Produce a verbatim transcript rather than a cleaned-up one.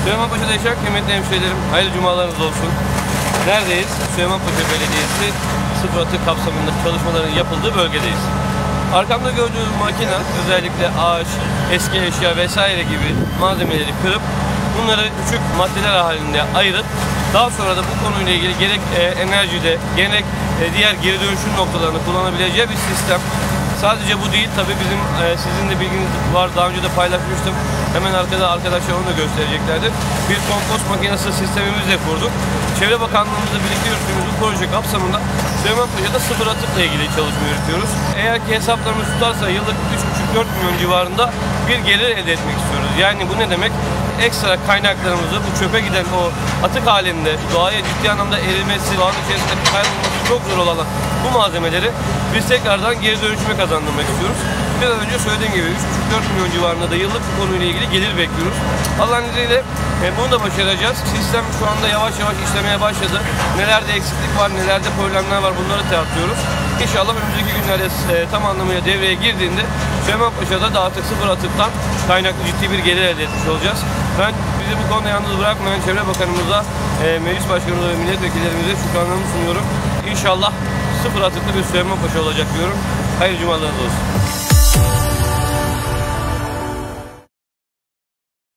Süleymanpaşa'da yaşayan kıymetli hemşehrilerim, hayırlı cumalarınız olsun. Neredeyiz? Süleymanpaşa Belediyesi sıfır atık kapsamında çalışmaların yapıldığı bölgedeyiz. Arkamda gördüğünüz makine özellikle ağaç, eski eşya vesaire gibi malzemeleri kırıp bunları küçük maddeler halinde ayırıp daha sonra da bu konuyla ilgili gerek e, enerjide gerek e, diğer geri dönüşüm noktalarını kullanabileceği bir sistem. Sadece bu değil, tabii bizim e, sizin de bilginiz var, daha önce de paylaşmıştım. Hemen arkada arkadaşlar onu da göstereceklerdir. Bir kompost makinesi sistemimizi de kurduk. Çevre Bakanlığımızla birlikte yürüttüğümüz bu proje kapsamında Süleymanpaşa'da sıfır atıkla ilgili çalışma yürütüyoruz. Eğer ki hesaplarımız tutarsa yıllık üç buçuk dört milyon civarında bir gelir elde etmek istiyoruz. Yani bu ne demek? Ekstra kaynaklarımızı bu çöpe giden o atık halinde doğaya ciddi anlamda erimesi, doğanın içerisinde kaybolması çok zor olan bu malzemeleri biz tekrardan geri dönüşüme kazandırmak istiyoruz. Biraz önce söylediğim gibi üç buçuk dört milyon civarında da yıllık bu konuyla ilgili gelir bekliyoruz. Allah'ın izniyle e, bunu da başaracağız. Sistem şu anda yavaş yavaş işlemeye başladı. Nelerde eksiklik var, nelerde problemler var, bunları tartıyoruz. İnşallah önümüzdeki günlerde e, tam anlamıyla devreye girdiğinde Süleymanpaşa'da da artık sıfır atıktan kaynaklı ciddi bir gelir elde etmiş olacağız. Ben bizi bu konuda yalnız bırakmayan Çevre Bakanımıza, e, Meclis Başkanımıza ve milletvekillerimize şükranlarımı sunuyorum. İnşallah sıfır atıklı bir Süleymanpaşa olacak diyorum. Hayırlı cumalarınız olsun.